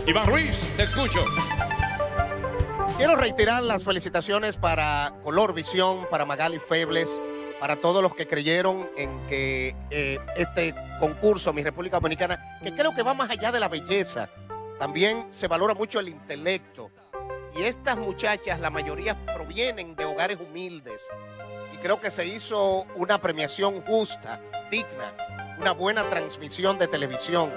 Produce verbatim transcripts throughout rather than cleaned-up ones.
Iván Ruiz, te escucho. Quiero reiterar las felicitaciones para Color Visión, para Magali Febles, para todos los que creyeron en que eh, este concurso, Mi República Dominicana, que creo que va más allá de la belleza, también se valora mucho el intelecto. Y estas muchachas, la mayoría provienen de hogares humildes. Y creo que se hizo una premiación justa, digna, una buena transmisión de televisión.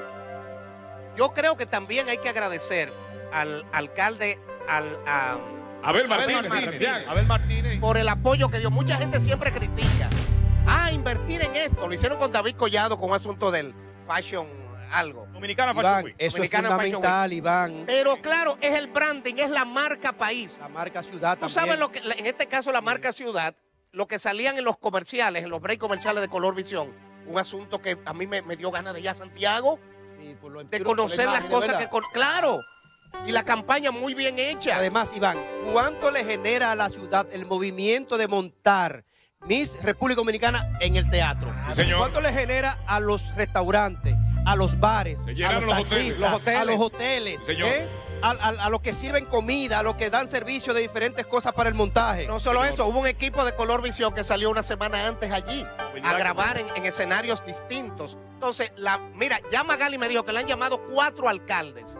Yo creo que también hay que agradecer al alcalde, al, a, Abel Martínez, Abel Martínez, Abel Martínez, por el apoyo que dio. Mucha gente siempre critica. Ah, invertir en esto. Lo hicieron con David Collado con un asunto del fashion algo. Dominicana Iván, Fashion Week. eso Dominicana es fundamental, Iván. Pero claro, es el branding, es la marca país. La marca ciudad Tú también. sabes lo que, en este caso la marca ciudad, lo que salían en los comerciales, en los breaks comerciales de Color Visión, un asunto que a mí me, me dio ganas de ir a Santiago, Sí, por lo- de por conocer la las imagen, cosas ¿verdad? que... con- Claro, y la campaña muy bien hecha. Además, Iván, ¿cuánto le genera a la ciudad el movimiento de montar Miss República Dominicana en el teatro? Sí, señor. ¿Cuánto le genera a los restaurantes, a los bares, Se a llenaron los los hoteles. taxistas, Los hoteles. a los hoteles, Sí, señor. ¿eh? a, a- a los que sirven comida, a los que dan servicio de diferentes cosas para el montaje? No solo Señor. eso, hubo un equipo de Color Visión que salió una semana antes allí a grabar en, en escenarios distintos. Entonces, la, mira, ya Magali me dijo que le han llamado cuatro alcaldes.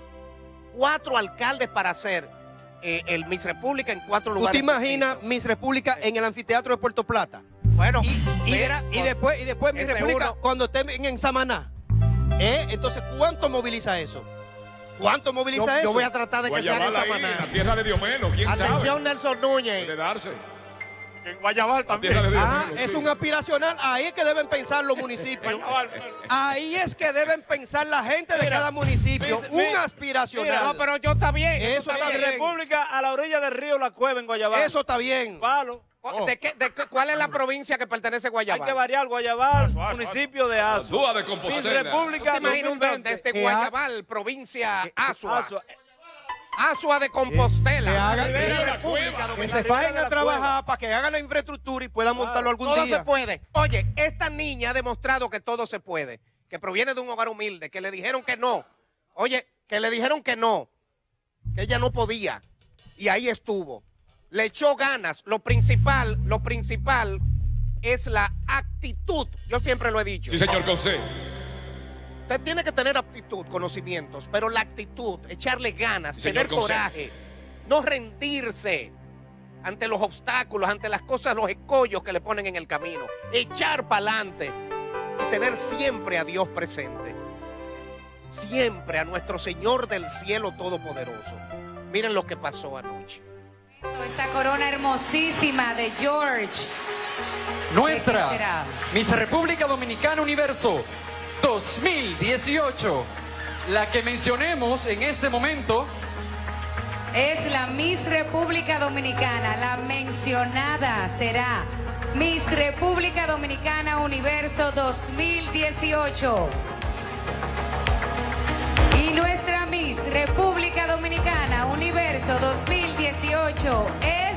Cuatro alcaldes para hacer eh, el Miss República en cuatro ¿Tú lugares. te imaginas distintos. Miss República en el anfiteatro de Puerto Plata? Bueno, Y, y- mira, y después, y después Miss ese República uno- cuando estén en, en Samaná. ¿Eh? Entonces, ¿cuánto moviliza eso? ¿Cuánto yo, moviliza yo eso? voy a tratar de que sea en Guayabal ahí, en Samaná. la tierra de Diomelo, quién Atención, sabe. Nelson Núñez. Puede darse. En Guayabal La tierra también. de Ah, Diomelo, es sí. un aspiracional. Ahí es que deben pensar los municipios. Guayabal. Ahí es que deben pensar la gente de Mira, cada municipio. mis- Un mis- aspiracional. No, pero yo está bien. Eso está está Mi bien. República a la orilla del río La Cueva en Guayabal. Eso está bien. Palo. ¿De qué- de qué- ¿Cuál es la provincia que pertenece a Hay Guayabal? que variar Guayabal, Aso, Aso, municipio de Azua. Azúa de Miss Compostela. ¿Tú República te imaginas un dos mil duende veinte. desde Que ha- Guayabal, provincia Asua? Azua. Asua de Compostela. Que hagan- República que- Dominicana. Que en se la ribera fajen de a la trabajar cueva. para que hagan la infraestructura y puedan montarlo algún Todo día. se puede. Oye, esta niña ha demostrado que todo se puede, que proviene de un hogar humilde, que le dijeron que no. Oye, que le dijeron que no, que ella no podía. Y ahí estuvo. Le echó ganas. Lo principal, lo principal es la actitud. Yo siempre lo he dicho. Sí, señor Conce. Usted tiene que tener aptitud, conocimientos, pero la actitud, echarle ganas, Sí, señor, tener coraje, no rendirse ante los obstáculos, ante las cosas, los escollos que le ponen en el camino, echar para adelante y tener siempre a Dios presente, siempre a nuestro Señor del cielo todopoderoso. Miren lo que pasó anoche. Esta corona hermosísima de George. Nuestra ¿De qué será? Miss República Dominicana Universo dos mil dieciocho, la que mencionemos en este momento, Es la Miss República Dominicana. La mencionada será Miss República Dominicana Universo dos mil dieciocho. Y nuestra Miss República Dominicana Universo dos mil dieciocho es...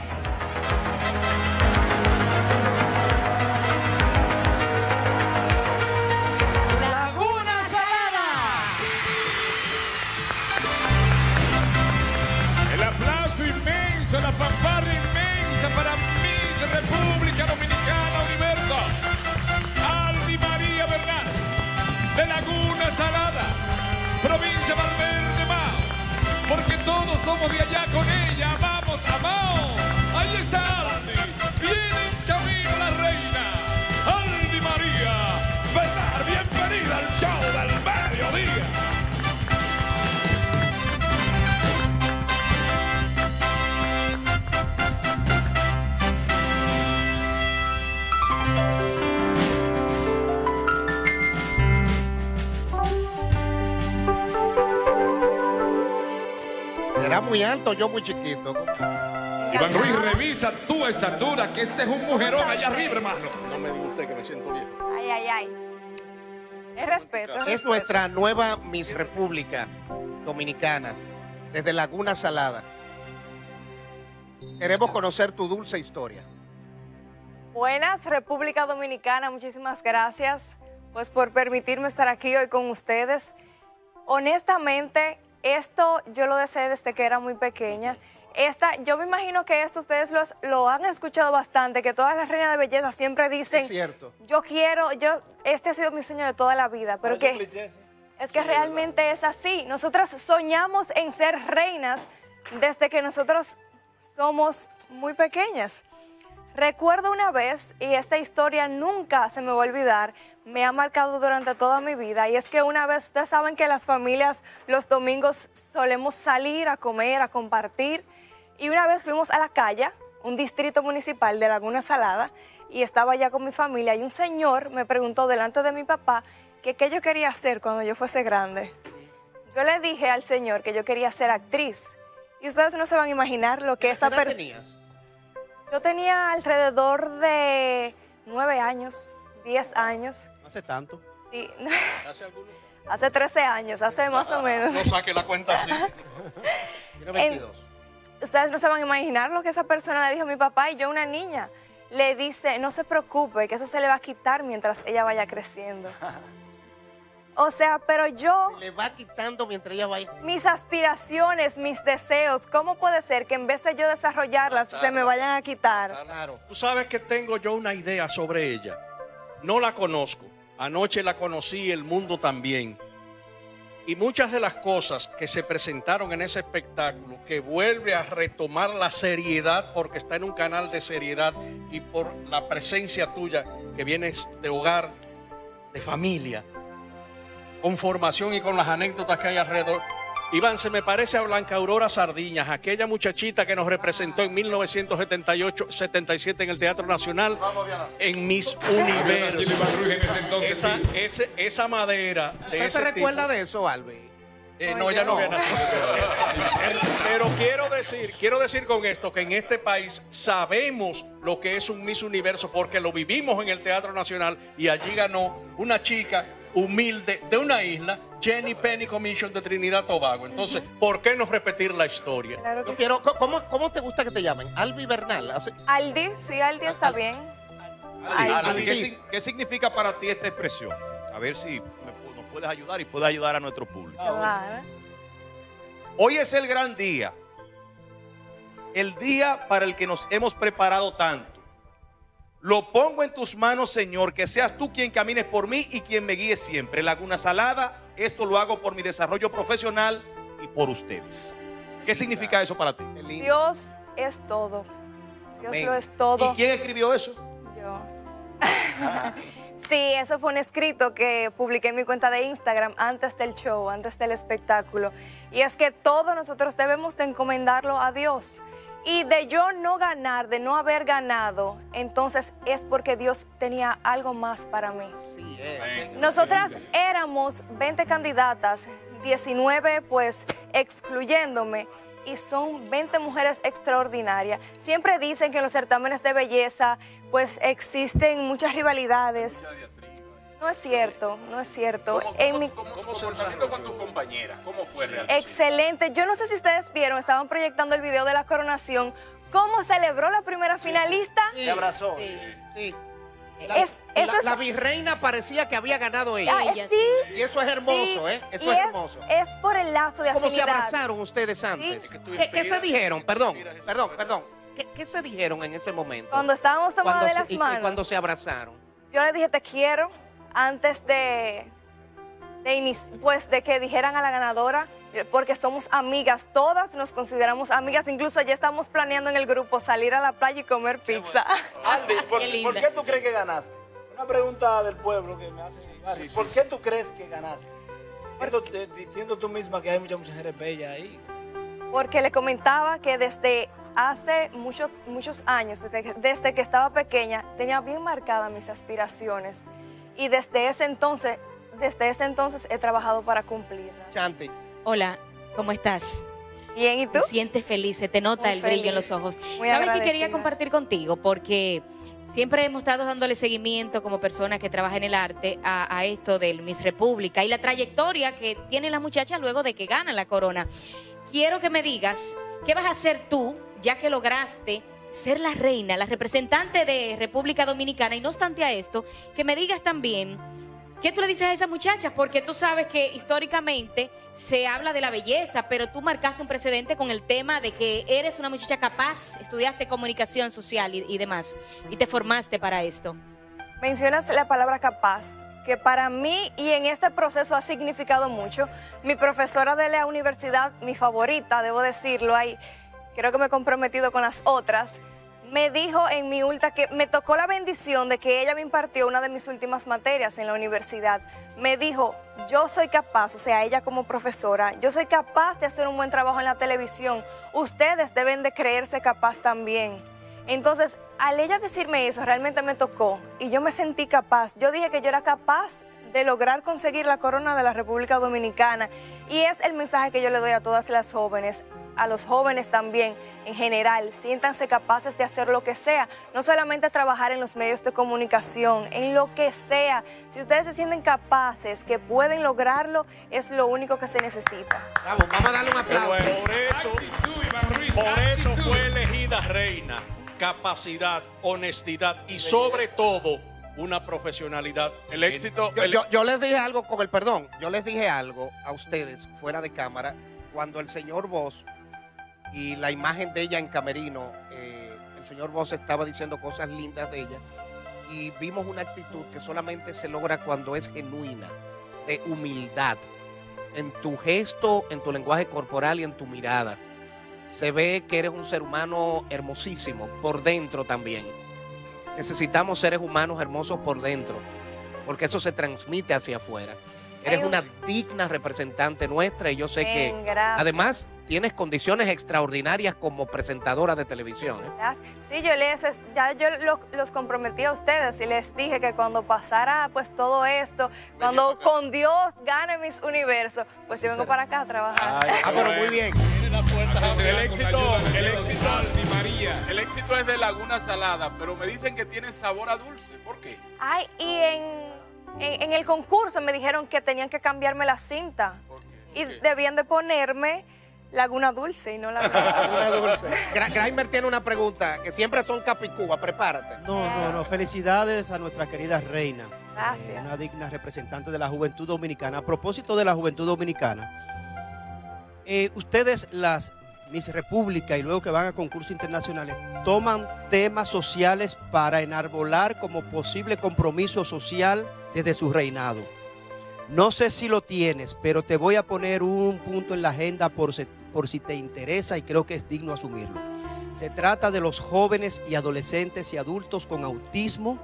Laguna Salada. El aplauso inmenso, la fanfarria inmensa para Miss República Dominicana Universo. Aldi María Bernal, de Laguna Salada, provincia de Valverde Mao. Porque todos somos de allá con ella. Vamos a Mao. Ahí está Aldi. Viene en camino la reina. Aldi María Bernal, bienvenida al show del mediodía. Será muy alto, yo muy chiquito. Iván Ruiz, revisa tu estatura, que este es un mujerón allá arriba, hermano. No me diga usted que me siento bien. Ay, ay, ay. Es respeto. Es, Es respeto. nuestra nueva Miss República Dominicana, desde Laguna Salada. Queremos conocer tu dulce historia. Buenas, República Dominicana. Muchísimas gracias pues por permitirme estar aquí hoy con ustedes. Honestamente, esto yo lo deseé desde que era muy pequeña. Esta, yo me imagino que esto ustedes los, lo han escuchado bastante, que todas las reinas de belleza siempre dicen, Es cierto. yo quiero, yo, este ha sido mi sueño de toda la vida, pero que es que realmente es así. Nosotras soñamos en ser reinas desde que nosotros somos muy pequeñas. Recuerdo una vez, y esta historia nunca se me va a olvidar, me ha marcado durante toda mi vida, y es que una vez, ustedes saben que las familias los domingos solemos salir a comer, a compartir, y una vez fuimos a La Calla, un distrito municipal de Laguna Salada, y estaba allá con mi familia, y un señor me preguntó delante de mi papá que qué yo quería hacer cuando yo fuese grande. Yo le dije al señor que yo quería ser actriz, y ustedes no se van a imaginar lo que esa persona... tenías? Yo tenía alrededor de nueve años, diez años. No hace tanto. Sí. ¿Hace alguno? Hace trece años, hace más o menos. No saque la cuenta así. Tiene veintidós. Ustedes no se van a imaginar lo que esa persona le dijo a mi papá, y yo, una niña, le dice, no se preocupe, que eso se le va a quitar mientras ella vaya creciendo. O sea, pero yo, Se le va quitando mientras ella va. mis aspiraciones, mis deseos, ¿cómo puede ser que en vez de yo desarrollarlas se me vayan a quitar? Claro. Tú sabes que tengo yo una idea sobre ella. No la conozco. Anoche la conocí, el mundo también. Y muchas de las cosas que se presentaron en ese espectáculo, que vuelve a retomar la seriedad, porque está en un canal de seriedad, y por la presencia tuya, que vienes de hogar, de familia, con formación y con las anécdotas que hay alrededor. Iván, se me parece a Blanca Aurora Sardiñas, aquella muchachita que nos representó en mil novecientos setenta y ocho setenta y siete en el Teatro Nacional, en Mis Universo. Esa, ese, esa madera de ¿Usted ese se recuerda tipo, de eso, Albi? eh, no, ya no había nacido. Pero quiero decir, quiero decir con esto que en este país sabemos lo que es un Miss Universo, porque lo vivimos en el Teatro Nacional, y allí ganó una chica humilde de una isla, Jenny Penny Commission de Trinidad y Tobago. Entonces, ¿por qué no repetir la historia? Claro que Yo sí. quiero, ¿cómo, ¿Cómo te gusta que te llamen? Albi Bernal. Hace- Aldi, sí, Aldi está bien. Aldi, Aldi. Aldi, ¿qué, sig- qué significa para ti esta expresión? A ver si me pu- nos puedes ayudar y puedes ayudar a nuestro público. Claro. Hoy es el gran día, el día para el que nos hemos preparado tanto. Lo pongo en tus manos, Señor, que seas tú quien camines por mí y quien me guíe siempre. Laguna Salada, esto lo hago por mi desarrollo profesional y por ustedes. ¿Qué significa eso para ti? Qué lindo. Dios es todo. Dios Amén. lo es todo. ¿Y quién escribió eso? Yo. Sí, eso fue un escrito que publiqué en mi cuenta de Instagram antes del show, antes del espectáculo. Y es que todos nosotros debemos de encomendarlo a Dios. Y de yo no ganar, de no haber ganado, entonces es porque Dios tenía algo más para mí. Sí, es. Nosotras éramos veinte candidatas, diecinueve pues excluyéndome, y son veinte mujeres extraordinarias. Siempre dicen que en los certámenes de belleza pues existen muchas rivalidades. No es cierto, no es cierto. En mi- ¿Cómo se saliendo con tus compañeras? ¿Cómo fue realmente? Excelente. Yo no sé si ustedes vieron, estaban proyectando el video de la coronación, cómo celebró la primera finalista. Sí, Te abrazó. Sí. sí. La, Es- eso la- es- la virreina parecía que había ganado ella. Ah, eh, sí, Y eso es hermoso, sí. ¿eh? Eso Y es hermoso. Es por el lazo de ¿Cómo se afinidad. abrazaron ustedes antes? Sí. ¿Qué, qué se dijeron? Perdón, perdón, perdón. ¿Qué, qué se dijeron en ese momento? Cuando estábamos tomadas Cuando de se- las y- y manos. cuando se abrazaron. Yo le dije te quiero antes de, de, inici- pues, de que dijeran a la ganadora, porque somos amigas, todas nos consideramos amigas, incluso ya estamos planeando en el grupo salir a la playa y comer pizza. Andy, ¿por, Qué linda. ¿por qué tú crees que ganaste? Una pregunta del pueblo que me hace llegar. sí, sí, ¿Por sí. qué tú crees que ganaste? Siendo- eh, diciendo tú misma que hay muchas mujeres bellas ahí. Porque le comentaba que desde hace muchos, muchos años, desde que, desde que estaba pequeña, tenía bien marcadas mis aspiraciones. Y desde ese entonces, desde ese entonces he trabajado para cumplirlas. Chanti. Hola, ¿cómo estás? Bien, ¿y tú? ¿Te sientes feliz? Se te nota Muy el brillo en feliz. los ojos. Muy ¿Sabes qué agradecida. quería compartir contigo? Porque siempre hemos estado dándole seguimiento como persona que trabaja en el arte a, a esto del Miss República y la trayectoria que tienen las muchachas luego de que ganan la corona. Quiero que me digas, ¿qué vas a hacer tú, ya que lograste ser la reina, la representante de República Dominicana? Y no obstante a esto, que me digas también ¿Qué tú le dices a esas muchachas? Porque tú sabes que históricamente se habla de la belleza, pero tú marcaste un precedente con el tema de que eres una muchacha capaz, estudiaste comunicación social y, y demás, y te formaste para esto. Mencionas la palabra capaz, que para mí y en este proceso ha significado mucho. Mi profesora de la universidad, mi favorita, debo decirlo, ahí creo que me he comprometido con las otras, me dijo en mi ulta que me tocó la bendición de que ella me impartió una de mis últimas materias en la universidad. Me dijo, yo soy capaz, o sea, ella como profesora, yo soy capaz de hacer un buen trabajo en la televisión. Ustedes deben de creerse capaz también. Entonces, al ella decirme eso, realmente me tocó y yo me sentí capaz. Yo dije que yo era capaz de lograr conseguir la corona de la República Dominicana y es el mensaje que yo le doy a todas las jóvenes, a los jóvenes también en general. Siéntanse capaces de hacer lo que sea, no solamente trabajar en los medios de comunicación, en lo que sea. Si ustedes se sienten capaces, que pueden lograrlo, es lo único que se necesita. Vamos, vamos a darle un aplauso. Por eso, por eso fue elegida reina. Capacidad, honestidad y sobre todo una profesionalidad. El éxito. Yo, yo, yo les dije algo, con el perdón, yo les dije algo a ustedes fuera de cámara cuando el señor Bosch y la imagen de ella en camerino, eh, el señor Bosch estaba diciendo cosas lindas de ella y vimos una actitud que solamente se logra cuando es genuina, de humildad, en tu gesto, en tu lenguaje corporal y en tu mirada. Se ve que eres un ser humano hermosísimo, por dentro también. Necesitamos seres humanos hermosos por dentro, porque eso se transmite hacia afuera. Eres una digna representante nuestra y yo sé que además tienes condiciones extraordinarias como presentadora de televisión. ¿eh? Sí, yo les, ya yo lo, los comprometí a ustedes y les dije que cuando pasara pues todo esto, cuando con Dios gane mis universos, pues yo vengo para acá a trabajar. Ah, pero muy bien. El éxito, el éxito, María. El éxito es de Laguna Salada, pero me dicen que tiene sabor a dulce. ¿Por qué? Ay, y en, en, en el concurso me dijeron que tenían que cambiarme la cinta. ¿Por qué? ¿Por y qué? Debían de ponerme Laguna Dulce y no Laguna Laguna Dulce. Graimer tiene una pregunta, que siempre son Capicúa, prepárate. No, no, no, felicidades a nuestra querida reina. Gracias. Eh, una digna representante de la juventud dominicana. A propósito de la juventud dominicana, eh, ustedes, las Miss República y luego que van a concursos internacionales, toman temas sociales para enarbolar como posible compromiso social desde su reinado. No sé si lo tienes, pero te voy a poner un punto en la agenda por si, por si te interesa y creo que es digno asumirlo. Se trata de los jóvenes y adolescentes y adultos con autismo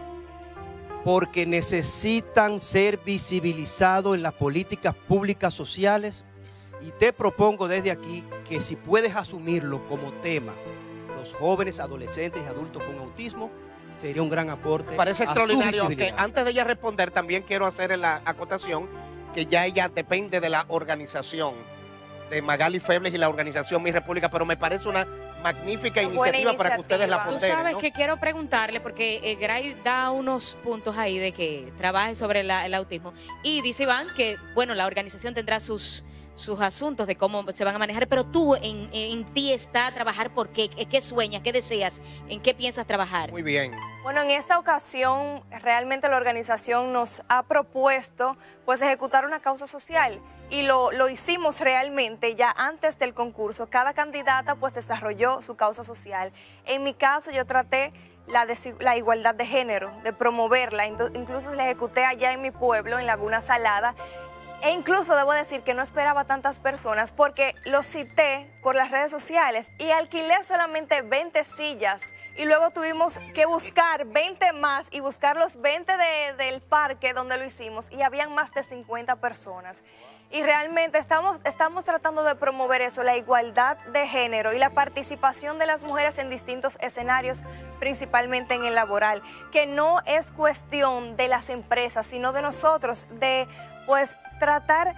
porque necesitan ser visibilizados en las políticas públicas sociales y te propongo desde aquí que si puedes asumirlo como tema, los jóvenes, adolescentes y adultos con autismo, sería un gran aporte. Me parece a su extraordinario, aunque visibilidad. antes de ella responder también quiero hacer la acotación que ya ella depende de la organización de Magali Febles y la organización Mi República, pero me parece una magnífica iniciativa, iniciativa para que ustedes la ponderen. Tú sabes ¿no? que quiero preguntarle, porque eh, Gray da unos puntos ahí de que trabaje sobre la, el autismo, y dice Iván que, bueno, la organización tendrá sus sus asuntos de cómo se van a manejar, pero tú en, en ti está trabajar por qué, qué sueñas, qué deseas, en qué piensas trabajar. Muy bien. Bueno, en esta ocasión realmente la organización nos ha propuesto pues ejecutar una causa social y lo, lo hicimos realmente ya antes del concurso. Cada candidata pues desarrolló su causa social. En mi caso yo traté la, la igualdad de género, de promoverla, incluso la ejecuté allá en mi pueblo, en Laguna Salada. E incluso debo decir que no esperaba tantas personas porque lo cité por las redes sociales y alquilé solamente veinte sillas y luego tuvimos que buscar veinte más y buscar los veinte de, del parque donde lo hicimos y habían más de cincuenta personas. Y realmente estamos, estamos tratando de promover eso, la igualdad de género y la participación de las mujeres en distintos escenarios, principalmente en el laboral, que no es cuestión de las empresas, sino de nosotros, de pues tratar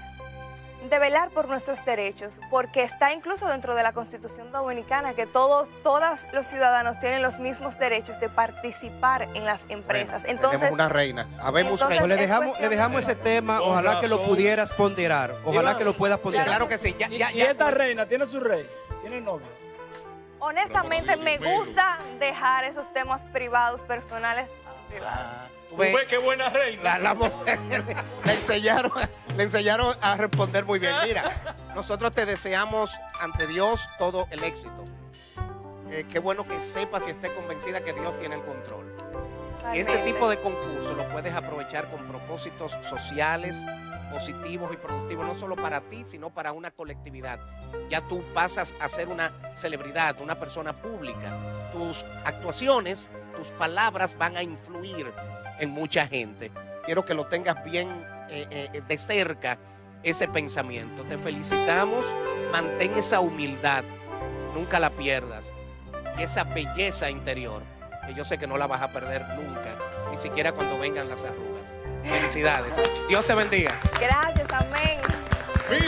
de velar por nuestros derechos, porque está incluso dentro de la Constitución Dominicana que todos, todos los ciudadanos tienen los mismos derechos de participar en las empresas. Bueno, entonces, tenemos una reina. Habemos entonces, reina. Le dejamos, le dejamos ese tema, Con ojalá que lo razón. pudieras ponderar, ojalá Iván, que lo puedas ponderar. Claro que sí. Ya, Y, ya, y ya. esta reina tiene su rey, tiene novio. honestamente me gusta dejar esos temas privados, personales ¿Tú ves qué buena reina? La, la mujer le enseñaron, le enseñaron a responder muy bien. Mira, nosotros te deseamos ante Dios todo el éxito. Eh, qué bueno que sepas y estés convencida que Dios tiene el control. Y este tipo de concurso lo puedes aprovechar con propósitos sociales, positivos y productivos, no solo para ti, sino para una colectividad. Ya tú pasas a ser una celebridad, una persona pública. Tus actuaciones, tus palabras van a influir en mucha gente. Quiero que lo tengas bien eh, eh, de cerca, ese pensamiento. Te felicitamos, mantén esa humildad, nunca la pierdas. Y esa belleza interior, que yo sé que no la vas a perder nunca, ni siquiera cuando vengan las arrugas. Felicidades. Dios te bendiga. Gracias, amén.